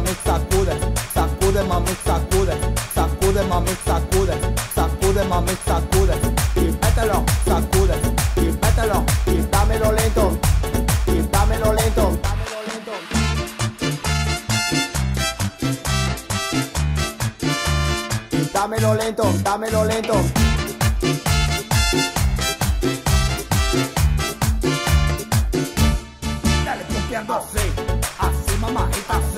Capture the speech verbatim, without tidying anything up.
mami, sacude, sacude, mami, sacude, sacude, mami, sacude, sacude, mami, sacude, y mételo, sacude, y mételo, y dámelo lento, y dámelo lento, dámelo lento. Y dámelo lento, dámelo lento. Dale, pompeando así, así mamajita.